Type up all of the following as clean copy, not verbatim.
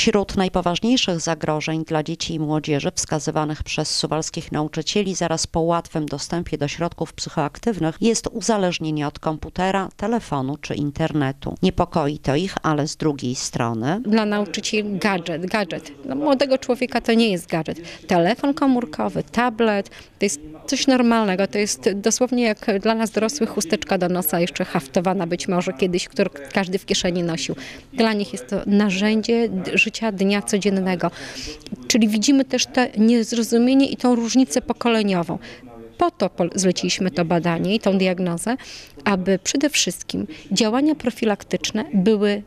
Wśród najpoważniejszych zagrożeń dla dzieci i młodzieży wskazywanych przez suwalskich nauczycieli zaraz po łatwym dostępie do środków psychoaktywnych jest uzależnienie od komputera, telefonu czy internetu. Niepokoi to ich, ale z drugiej strony... Dla nauczycieli gadżet. Dla młodego człowieka to nie jest gadżet. Telefon komórkowy, tablet, to jest coś normalnego. To jest dosłownie jak dla nas dorosłych chusteczka do nosa, jeszcze haftowana być może kiedyś, którą każdy w kieszeni nosił. Dla nich jest to narzędzie życia dnia codziennego. Czyli widzimy też to niezrozumienie i tą różnicę pokoleniową. Po to zleciliśmy to badanie i tą diagnozę, aby przede wszystkim działania profilaktyczne były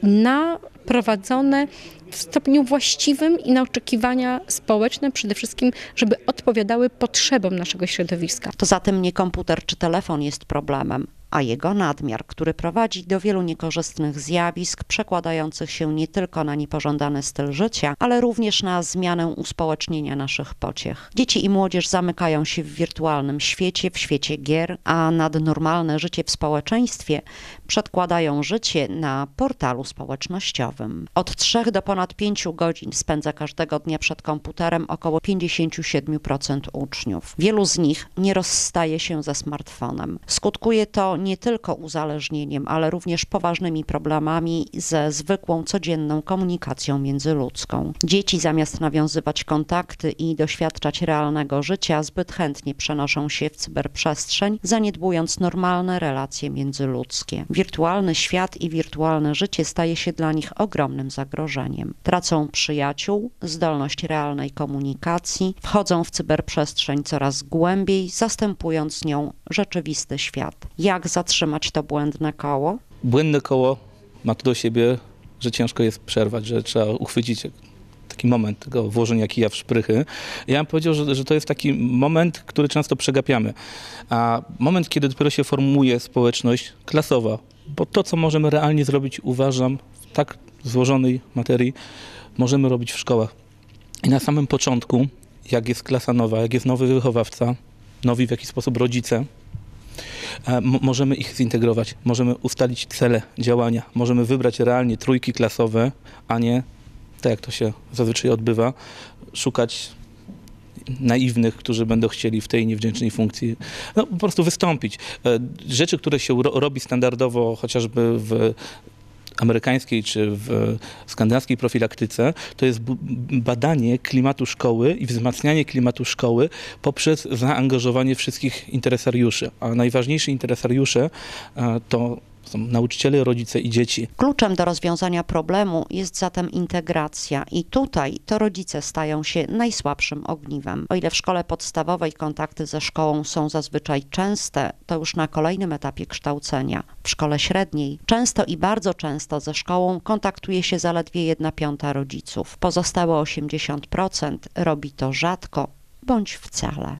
prowadzone w stopniu właściwym i na oczekiwania społeczne przede wszystkim, żeby odpowiadały potrzebom naszego środowiska. To zatem nie komputer czy telefon jest problemem, a jego nadmiar, który prowadzi do wielu niekorzystnych zjawisk, przekładających się nie tylko na niepożądany styl życia, ale również na zmianę uspołecznienia naszych pociech. Dzieci i młodzież zamykają się w wirtualnym świecie, w świecie gier, a nadnormalne życie w społeczeństwie przedkładają życie na portalu społecznościowym. Od 3 do ponad 5 godzin spędza każdego dnia przed komputerem około 57% uczniów. Wielu z nich nie rozstaje się ze smartfonem. Skutkuje to nie tylko uzależnieniem, ale również poważnymi problemami ze zwykłą, codzienną komunikacją międzyludzką. Dzieci zamiast nawiązywać kontakty i doświadczać realnego życia, zbyt chętnie przenoszą się w cyberprzestrzeń, zaniedbując normalne relacje międzyludzkie. Wirtualny świat i wirtualne życie staje się dla nich ogromnym zagrożeniem. Tracą przyjaciół, zdolność realnej komunikacji, wchodzą w cyberprzestrzeń coraz głębiej, zastępując nią rzeczywisty świat. Jak zatrzymać to błędne koło? Błędne koło ma to do siebie, że ciężko jest przerwać, że trzeba uchwycić taki moment tego włożenia kija w szprychy. Ja bym powiedział, że to jest taki moment, który często przegapiamy. A moment, kiedy dopiero się formuje społeczność klasowa, bo to, co możemy realnie zrobić, uważam, w tak złożonej materii, możemy robić w szkołach. I na samym początku, jak jest klasa nowa, jak jest nowy wychowawca, nowi w jakiś sposób rodzice, możemy ich zintegrować, możemy ustalić cele działania, możemy wybrać realnie trójki klasowe, a nie, tak jak to się zazwyczaj odbywa, szukać naiwnych, którzy będą chcieli w tej niewdzięcznej funkcji po prostu wystąpić. Rzeczy, które się robi standardowo chociażby w amerykańskiej czy w skandynawskiej profilaktyce, to jest badanie klimatu szkoły i wzmacnianie klimatu szkoły poprzez zaangażowanie wszystkich interesariuszy. A najważniejsi interesariusze to są nauczyciele, rodzice i dzieci. Kluczem do rozwiązania problemu jest zatem integracja i tutaj to rodzice stają się najsłabszym ogniwem. O ile w szkole podstawowej kontakty ze szkołą są zazwyczaj częste, to już na kolejnym etapie kształcenia. W szkole średniej często i bardzo często ze szkołą kontaktuje się zaledwie 1/5 rodziców. Pozostałe 80% robi to rzadko bądź wcale.